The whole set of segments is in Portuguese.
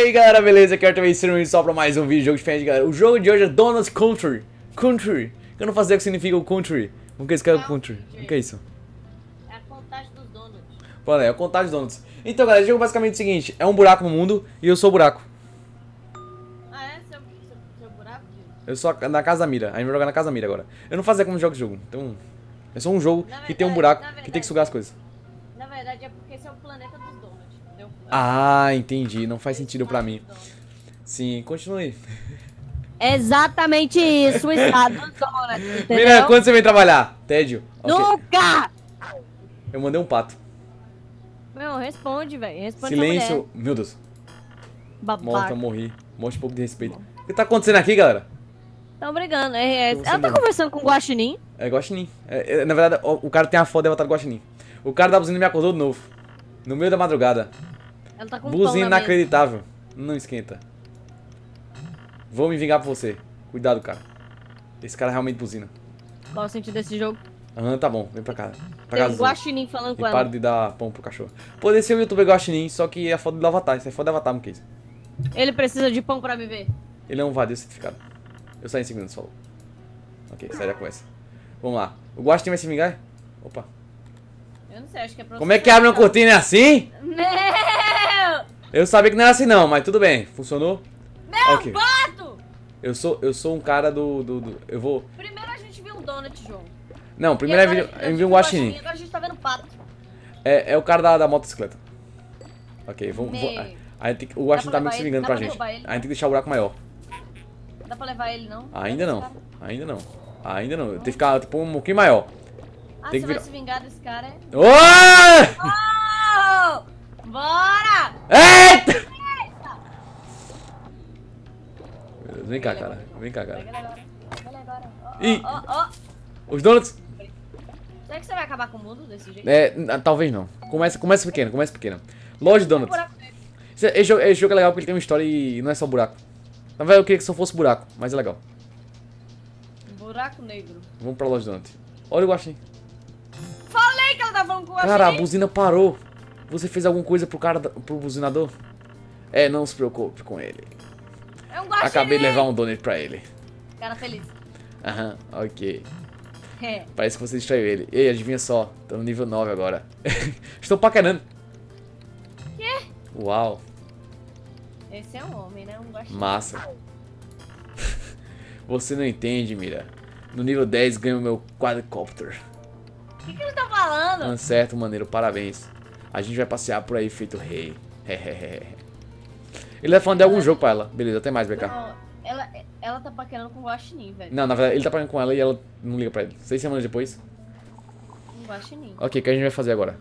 aí galera, beleza? Aqui é o Arthur só pra mais um vídeo de jogo diferente, galera. O jogo de hoje é Donuts Country. Country. Eu não faço ideia o que significa o country. O que é isso que é o country? O que é isso? É a contagem dos donuts. Pô, é a contagem dos donuts. Então galera, o jogo é basicamente o seguinte: é um buraco no mundo e eu sou o buraco. Ah, é? Seu buraco? Eu sou na casa da mira. A gente vai jogar na casa da mira agora. Eu não faço ideia como joga esse jogo. Então, é só um jogo que tem um buraco que tem que sugar as coisas. Na verdade é porque esse é o planeta dos donuts, entendeu? Ah, entendi. Não faz sentido pra mim. Sim, continue. Exatamente isso, o estado dos donuts, entendeu? Mira, quando você vem trabalhar? Tédio. Ok. Nunca! Eu mandei um pato. Meu, responde, velho. Responde Silêncio. Meu Deus. Babaca. Morta, morri. Mostra um pouco de respeito. O que tá acontecendo aqui, galera? Tão brigando. Eu vou Ela tá ser conversando com o Guaxinim. É Guaxinim. Na verdade, o cara tem a foto de avatar do Guaxinim. O cara da buzina me acordou de novo. No meio da madrugada. Ela tá com um pão Buzina na mesa. inacreditável. Não esquenta. Vou me vingar por você. Cuidado, cara. Esse cara realmente buzina. Qual o sentido desse jogo? Aham, tá bom. Vem pra cá. Pra Tem um casa. Guaxinim falando E com para ela. de dar pão pro cachorro. Poderia ser o youtuber Guaxinim, só que é a foto do avatar. Isso é foto do avatar, Muquês. Ele precisa de pão pra viver. Ele é um vadio certificado. Eu saio em segundos, falou. Ok, sai da conversa. Vamos lá. O Guaxinim vai se vingar? Opa. Eu não sei, acho que é pra Como é que abre uma cortina? É assim? Meu! Eu sabia que não era assim não, mas tudo bem. Funcionou? Meu Ok. pato! Eu sou um cara eu vou... Primeiro a gente viu um donut, João. Não, primeiro eu vi um Guaxinim. Agora a gente tá vendo pato. É o cara da motocicleta. Ok, vamos... Meu. O Guaxinim tá Dá pra meio que se levar vingando ele? pra Dá pra gente. derrubar ele? A gente tem que deixar o buraco maior. Dá pra levar ele, não? Ainda não. Ainda não. Ainda não. Tem que ficar tipo um pouquinho maior. Ah, Tem você que vai virar. se vingar desse cara, é? Oi! Oh! Bora! Eita! Meu Deus, vem cá, cara. Vem cá, Pega cara. ele agora. Pega ele agora. Ih. Ó. Os donuts... Será que você vai acabar com o mundo desse jeito? Talvez não. Começa pequeno, começa pequeno. Loja de donuts. Buraco negro. Esse jogo é legal porque ele tem uma história e não é só buraco. Na verdade eu queria que só fosse buraco, mas é legal. Buraco negro. Vamos pra loja de donut. Olha o Guaxinim. Falei que ela tá falando com o Cara, a Guaxinim. buzina parou. Você fez alguma coisa pro cara, pro buzinador? Não se preocupe com ele. É um Guaxinim. Acabei de levar um donut pra ele. Cara feliz. Aham, ok. É. Parece que você distraiu ele. Ei, adivinha só, tô no nível 9 agora. Estou paquerando. Quê? Uau, Esse é um homem, né? Um Guaxinim. massa. Você não entende, Mira. No nível 10 ganho meu quadricopter. O que ele tá falando? Um certo, maneiro, parabéns. A gente vai passear por aí feito rei. Ele vai falando de algum jogo pra ela. Beleza, até mais, BK. Não, ela tá paquerando com o Guaxinim, velho. Não, na verdade, ele tá falando com ela e ela não liga pra ele. 6 semanas depois. Um Guaxinim. Ok, o que a gente vai fazer agora?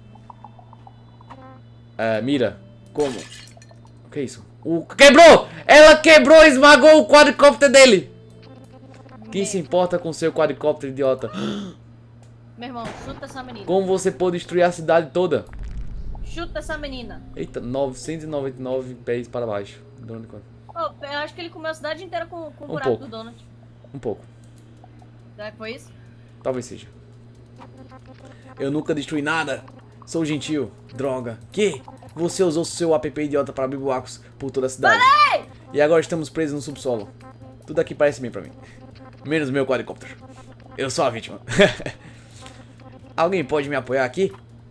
Mira, como? O que é isso? Quebrou! Ela quebrou e esmagou o quadricóptero dele! Quem se importa com seu quadricóptero, idiota? Meu irmão, chuta essa menina. Como você pôde destruir a cidade toda? Chuta essa menina. Eita, 999 pés para baixo. Donut quanto? Oh, eu acho que ele comeu a cidade inteira com o buraco pouco. do donut. Um pouco. Será que foi isso? Talvez seja. Eu nunca destruí nada. Sou gentil. Droga. Que? Você usou seu app idiota para abrir buracos por toda a cidade. Falei! E agora estamos presos no subsolo. Tudo aqui parece bem pra mim. Menos meu quadricóptero. Eu sou a vítima. Alguém pode me apoiar aqui?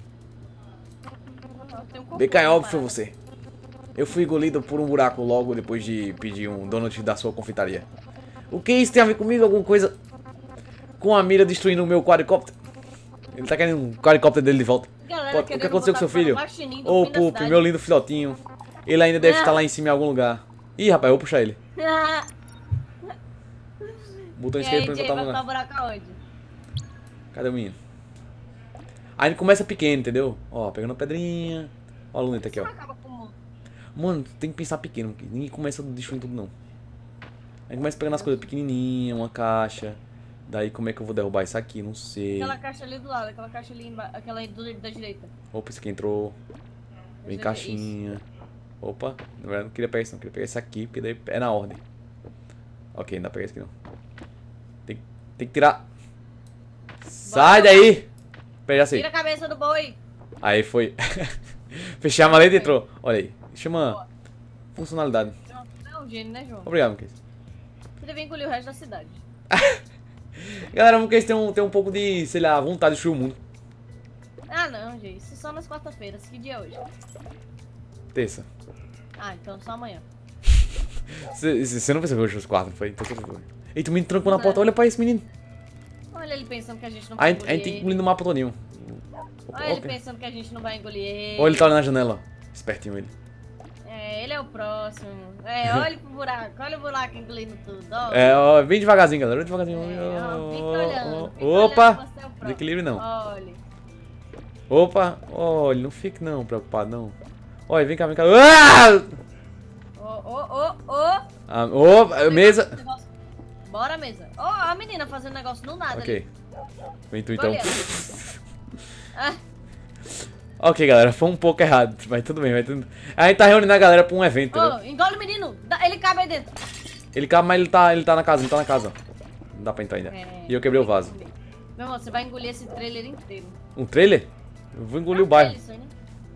BK, é óbvio, foi você. Eu fui engolido por um buraco logo depois de pedir um donut da sua confeitaria. O que isso tem a ver comigo? Alguma coisa com a mira destruindo o meu quadricóptero? Ele tá querendo um quadricóptero dele de volta. Galera, O que aconteceu com seu filho? Ô, Ô, Pup, meu lindo filhotinho. Ele ainda deve estar lá em cima em algum lugar. Ih, rapaz, eu vou puxar ele. Botão E esquerdo aí, pra Jay, botar vai um botar o lugar. buraco aonde? Cadê o menino? Aí ele começa pequeno, entendeu? Ó, pegando pedrinha. Ó a luneta aqui, ó. Não acaba com o mundo. Mano, tem que pensar pequeno, porque ninguém começa destruindo tudo, não. Aí começa pegando as coisas pequenininhas, uma caixa. Daí como é que eu vou derrubar isso aqui? Não sei. Aquela caixa ali do lado, aquela caixa ali embaixo, aquela aí da direita. Opa, esse aqui entrou. Vem caixinha. Opa, na verdade não queria pegar isso não, queria pegar esse aqui, porque daí é na ordem. Ok, não dá pra pegar esse aqui não. Tem que tirar. Sai daí! Pera, já sei. Tira a cabeça do boi. Aí foi. Fechei a maleta e entrou. Olha aí. Chama. funcionalidade. João, você é um gênio, né, João? Obrigado, Muquês. Você deve engolir o resto da cidade. Galera, Muquês tem um pouco de, sei lá, vontade de destruir o mundo. Ah, não, gente. Isso só nas quarta-feiras. Que dia é hoje? Terça. Ah, então só amanhã. Você não percebeu hoje os quatro, não foi? Então, eita, o menino trancou na porta. Olha pra esse menino. Olha ele pensando que a gente não A vai gente engolir tem que ele. engolir no mapa todinho. Olha ele pensando que a gente não vai engolir ele. Olha ele tá olhando na janela, ó. Espertinho ele. É, ele é o próximo. É, olha pro buraco. Olha o buraco engolindo tudo, ó. É, ó, bem devagarzinho, galera. Bem devagarzinho. Ó, fica olhando. Fica Opa! olhando, você é o próximo. Desequilíbrio não. Olha. Opa! Olha, não fique não preocupado, não. Olha, vem cá, vem cá. Ah! Ô. Opa, mesa. Bora, mesa. Ó, a menina fazendo negócio no nada. Ok. Vem tu Ali. então. Ah, Ok, galera, foi um pouco errado, mas tudo bem, vai tudo. A gente tá reunindo a galera pra um evento, ô, entendeu? engole o menino. Ele cabe aí dentro. Ele cabe, mas ele tá na casa, ó. Não dá pra entrar ainda. É, E eu quebrei o vaso. Meu irmão, você vai engolir esse trailer inteiro. Um trailer? Eu vou engolir o bairro. Isso aí, né?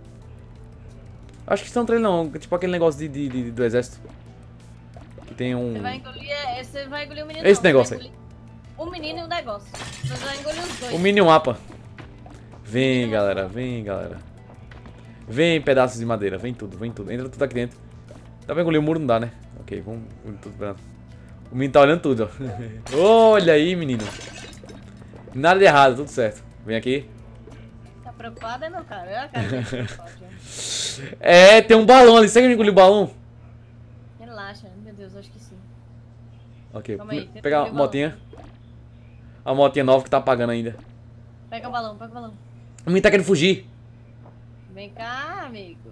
Acho que isso é um trailer não, tipo aquele negócio do exército. Que tem um... Você vai engolir o menino. Esse não, negócio você vai engolir o menino e o negócio. Você vai engolir os dois. O mini mapa. Vem, galera, vem, galera. Vem, pedaços de madeira, vem tudo. Entra tudo aqui dentro. Dá pra engolir o muro? Não dá, né? Ok, vamos engolir tudo pra... O menino tá olhando tudo, ó. Olha aí, menino. Nada de errado, tudo certo. Vem aqui. Tá preocupado, é meu cara? Olha a cara dele preocupado, já. É, tem um balão ali. Você quer engolir o balão? Relaxa, meu Deus, acho que sim. Ok, Calma aí, tenta pegar a engolir o balão. motinha. A motinha nova que tá apagando ainda. Pega o balão, pega o balão. O menino tá querendo fugir. Vem cá, amigo.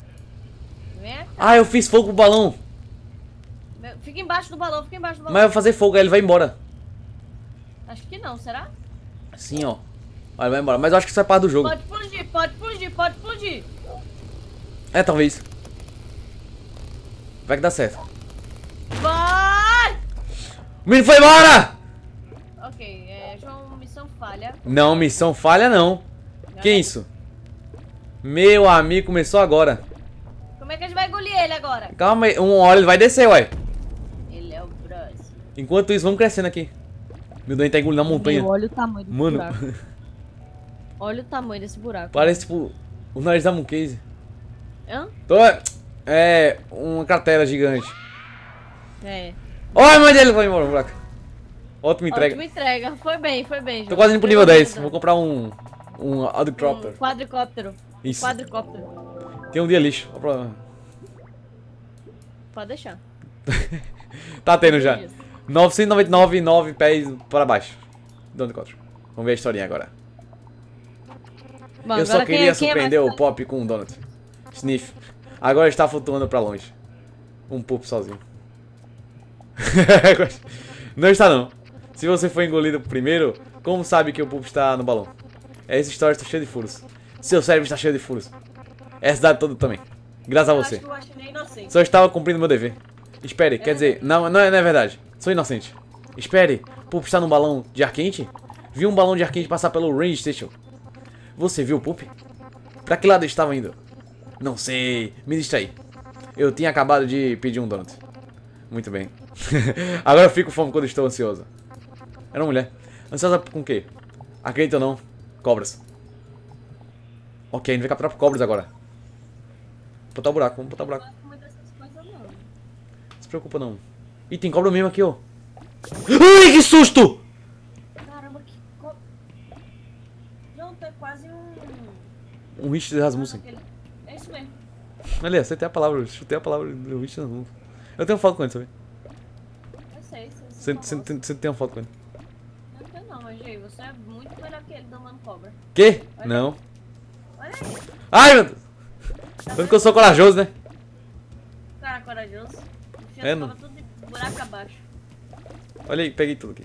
Vem cá. Ah, eu fiz fogo pro balão. Fica embaixo do balão, fica embaixo do balão. Mas eu vou fazer fogo, aí ele vai embora. Acho que não, será? Sim, ó. Aí ele vai embora. Mas eu acho que isso é parte do jogo. Pode explodir, pode explodir, pode explodir. É, talvez. Vai que dá certo. Vai! O menino foi embora! Ok, João, missão falha. Não, missão falha não. Que isso? Meu amigo, começou agora. Como é que a gente vai engolir ele agora? Calma aí, uma hora ele vai descer, ué. Ele é o próximo. Enquanto isso, vamos crescendo aqui. Meu Deus, a gente tá engolindo a montanha. Olha o tamanho desse Mano, buraco. Olha o tamanho desse buraco. parece tipo o nariz da Mooncase. Hã? É, uma cratera gigante. É. Olha, mãe dele foi embora, buraco. Ótima entrega. Ótima entrega. Foi bem, João. Tô quase indo pro nível 10. Vou comprar um helicóptero. Um quadricóptero. Isso. Quadricóptero. Tem um dia lixo. Ó pra- Pode deixar. Tá tendo já. Isso. 999 pés para baixo. Do helicóptero. Vamos ver a historinha agora. Bom, Eu só agora queria quem é surpreender mais- o Pop com um donut. Sniff. Agora está flutuando pra longe. Um pup sozinho. Não está não. Se você foi engolido primeiro, como sabe que o pup está no balão? Essa história está cheia de furos. Seu cérebro está cheio de furos. Essa cidade toda também. Graças a Eu você. acho que eu achei inocente. Só estava cumprindo meu dever. Espere, quer dizer, não é verdade. Sou inocente. Espere, Pup está num balão de ar quente? Vi um balão de ar quente passar pelo Range Station. Você viu o Pup? Pra que lado estava indo? Não sei, me distraí. Eu tinha acabado de pedir um donut. Muito bem. Agora eu fico com fome quando estou ansioso. Era uma mulher. Ansiosa com o quê? Acredita ou não? Cobras. Ok, a gente vai capturar cobras agora. Botar o buraco, vamos botar o buraco. Não gosto muito dessas coisas, não. Não se preocupa não. Ih, tem cobra mesmo aqui, ó. Ai, que susto! Caramba, que João, tu é quase um... Um Richard Rasmussen. É isso mesmo. Ali, acertei a palavra, chutei a palavra do Richard Rasmussen. Eu tenho foto com ele, sabe? Eu sei. Você tem uma foto com ele. Não tenho não, mas Jay, você é muito melhor que ele domando cobra. Quê? Olha. Não. Olha aí. Ai, meu Deus! Tanto que eu sou corajoso, né? Cara corajoso. Enfia É, as não. cobras tudo de buraco abaixo. Olha aí, peguei tudo aqui.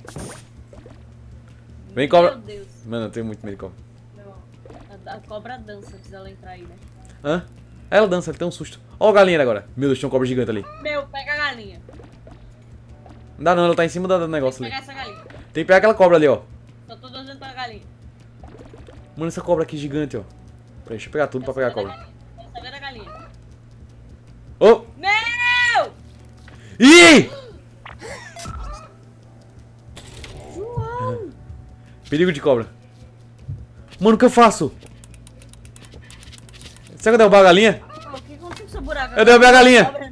Vem, cobra. Meu Deus. Mano, eu tenho muito medo de cobra. Não, a cobra dança, se ela entrar aí, né? Hã? Ela dança, ela tem um susto. Ó o galinha agora. Meu Deus, tinha um cobra gigante ali. Meu, pega a galinha. Não dá não, ela tá em cima do negócio Pega ali. essa galinha. Tem que pegar aquela cobra ali, ó. Só tô dançando pra galinha. Mano, essa cobra aqui gigante, ó. Peraí, deixa eu pegar tudo pra pegar a cobra. Quero saber da galinha. Ô! Meu Ih! João! Perigo de cobra. Mano, o que eu faço? Será que eu derrubar a galinha? O que aconteceu com seu buraco? Eu derrubei a galinha. Cobra.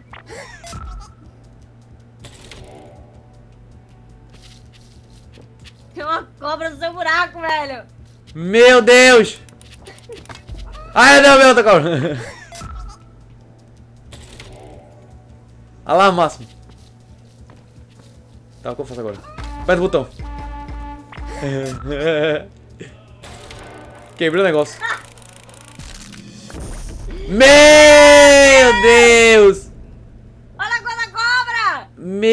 Tem uma cobra no seu buraco, velho. Meu Deus! Ai, eu derrubei outra cobra. Olha lá, máximo. Tá, o que eu faço agora? Aperta o botão. Quebrei o negócio. Meu Deus! Olha a coisa da cobra!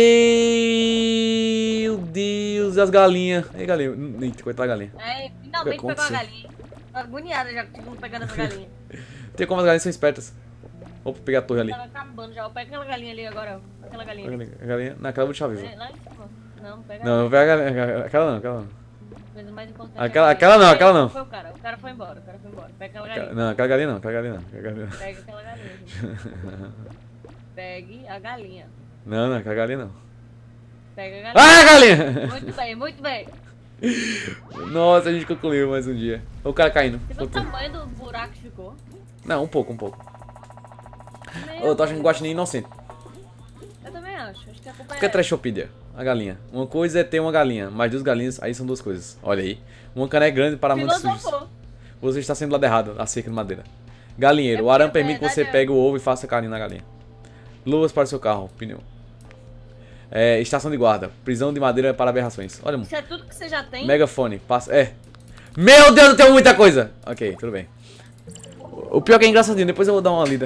Meu Deus, as galinhas. Ei, galinha. Eita, coitada da galinha. É, finalmente Como pegou a assim? galinha. Tô agoniada já que pegando essa galinha. Tem como as galinhas são espertas. Vou pegar a torre ali. Tava acabando já. Pega aquela galinha ali agora, ó. Aquela galinha. A galinha. Não, aquela eu vou deixar viva. Lá em cima. Não, pega Não, não pega a galinha. Aquela não, aquela não. Coisa mais importante. Aquela não, aquela não. Foi o cara foi embora, o cara foi embora. Pega aquela galinha. Não, aquela galinha não, aquela galinha não. Aquela galinha não. Pega aquela galinha. gente. Pegue a galinha. Não, não, aquela galinha não. Pega a galinha. Ah, galinha! Muito bem, muito bem. Nossa, a gente concluiu mais um dia. O cara caindo. Você viu o tamanho do buraco que ficou? Não, um pouco, um pouco. Meu Eu tô achando que Guaxinim é inocente. Eu também acho. Acho que a culpa O que é Trashopedia? A galinha. Uma coisa é ter uma galinha, mas duas galinhas, aí são duas coisas. Olha aí. Uma cana é grande para muitos sujos. Filosofou. Você está sendo do lado errado, a cerca de madeira. Galinheiro. O arame permite que você pegue o ovo e faça carinho na galinha. Luvas para o seu carro. Pneu. Estação de guarda. Prisão de madeira para aberrações. Olha, Isso é tudo que você já tem? megafone. Passa. Meu Deus, eu tenho muita coisa. Ok, tudo bem. O pior que é engraçadinho. Depois eu vou dar uma lida.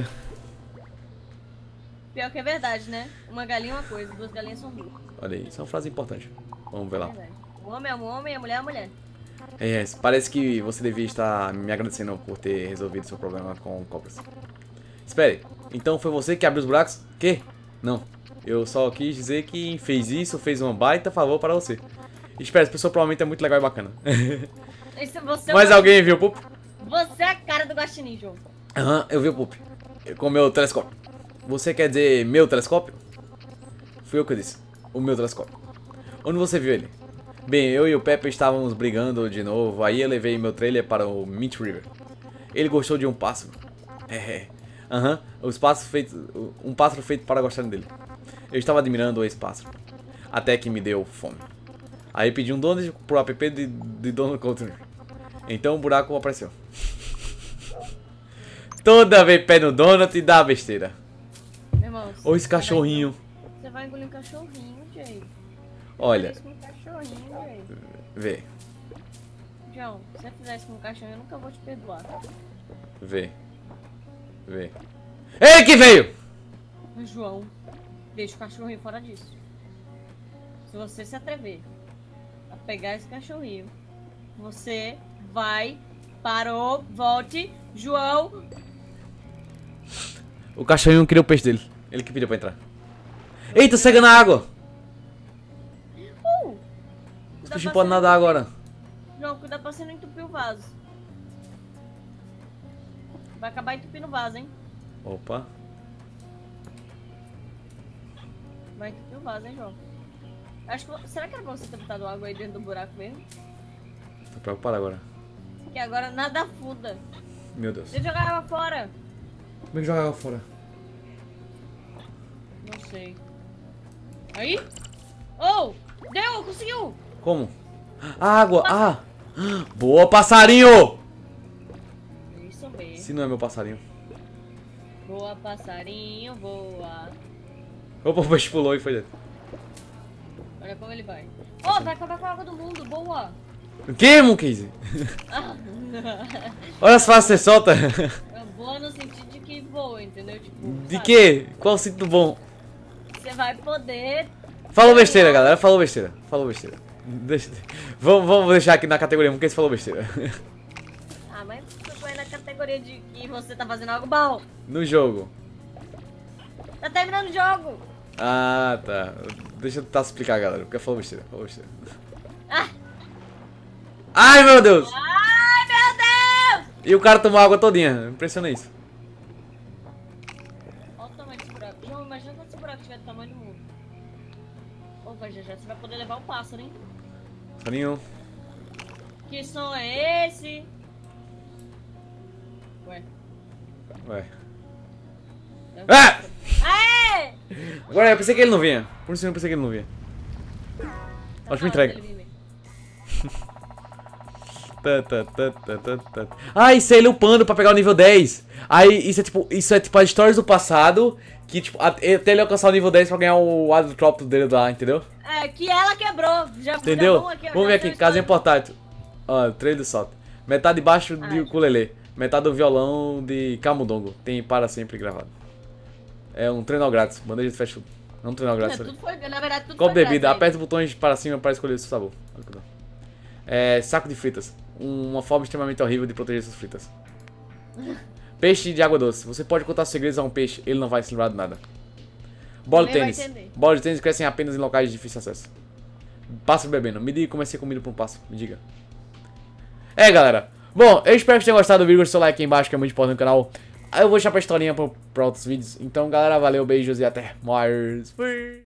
Pior que é verdade, né? Uma galinha é uma coisa, duas galinhas são duas. Olha aí. Isso é uma frase importante. Vamos ver lá. Verdade. O homem é um homem, a mulher é uma mulher. Parece que você devia estar me agradecendo por ter resolvido seu problema com cobras. Espere, então foi você que abriu os buracos? Que? Não, eu só quis dizer que fez isso, fez um baita favor para você. Espere, essa pessoa provavelmente é muito legal e bacana. Você Mas alguém viu o Pup? Você é a cara do Guaxinim, João. Aham, eu vi o Pup. Com o meu telescópio. Você quer dizer meu telescópio? Fui eu que disse. O meu telescópio. Onde você viu ele? Bem, eu e o Pepe estávamos brigando de novo, aí eu levei meu trailer para o Mint River. Ele gostou de um pássaro. Um pássaro feito para gostarem dele. Eu estava admirando esse pássaro. Até que me deu fome. Aí pedi um donut pro app de Donald Country. Então o buraco apareceu. Toda vez pé no donut e dá besteira. Meu irmão, Ou esse cachorrinho. Você vai engolir um cachorrinho, Jay. Olha, Faz isso com um cachorrinho, Jay. vê, João, se você fizer isso com um cachorro, eu nunca vou te perdoar. vê. Ele que veio! João, deixa o cachorrinho fora disso. Se você se atrever a pegar esse cachorrinho, você vai, parou, volte, João. O cachorrinho queria o peixe dele. Ele que pediu pra entrar. Eita, cega na água! Os peixes podem nadar agora. João, cuidado pra você não entupir o vaso. Vai acabar entupindo o vaso, hein? Opa. Vai entupir o vaso, hein, João? Acho que... Será que era pra você ter botado água aí dentro do buraco mesmo? Tô preocupado agora. Que agora nada afunda. Meu Deus. Deixa eu jogar água fora. Como é que joga água fora? Não sei. Aí? Oh! Deu! Conseguiu! Como? Água! Ah! Boa, passarinho! Isso mesmo. Se não é meu passarinho. Boa, passarinho, voa. Opa, o peixe pulou e foi dentro. Olha como ele vai. Oh, vai acabar com a água do mundo. Boa! O que, Monkey? Olha as fases que você solta. É boa no sentido de que voa, entendeu? Tipo, De sabe? quê? Qual o sentido bom? Você vai poder... Falou besteira, galera. Falou besteira. Falou besteira. Vamos deixar aqui na categoria porque você falou besteira. Ah, mas você foi na categoria de que você tá fazendo algo bom. No jogo. Tá terminando o jogo. Ah, tá. Deixa eu tentar explicar, galera. Porque falou besteira. Falou besteira. Ah. Ai, meu Deus! Ai, meu Deus! E o cara tomou água todinha. Impressiona isso. Olha o tamanho desse buraco. João, imagina quando esse buraco tiver do tamanho do mundo. Ô, vai, já você vai poder levar o pássaro, hein? Soninho. Que som é esse? Ué. Ué. Ah! Aê! Agora eu pensei que ele não vinha. Por isso eu pensei que ele não vinha. Ótima entrega. Ah, isso é ele upando pra pegar o nível 10. Aí isso é tipo as histórias do passado. Que tipo, até ele alcançar o nível 10 pra ganhar o Adrotrópio dele lá, entendeu? É, que ela quebrou. Entendeu? Vamos Ver aqui, casinha portátil. Ó, trailer do salto. Metade de baixo de ukulele. Metade do violão de camundongo. Tem para sempre gravado. É um treinal grátis. Bandeja de fast food. Não um treinal grátis. Tudo foi, na verdade, tudo Copo foi de bebida. grátis aí. Aperta os botões para cima para escolher o seu sabor. É, saco de fritas. Uma forma extremamente horrível de proteger suas fritas. Peixe de água doce. Você pode contar segredos a um peixe, ele não vai se livrar de nada. Bola de Ninguém vai tênis. entender. Bola de tênis crescem apenas em locais de difícil acesso. Pássaro bebendo. Me diga como é ser comido por um pássaro. Me diga. É, galera. Bom, eu espero que tenham gostado do vídeo. Deixa o seu like aí embaixo, que é muito importante no canal. Aí eu vou deixar pra historinha pra outros vídeos. Então, galera, valeu, beijos e até mais. Fui.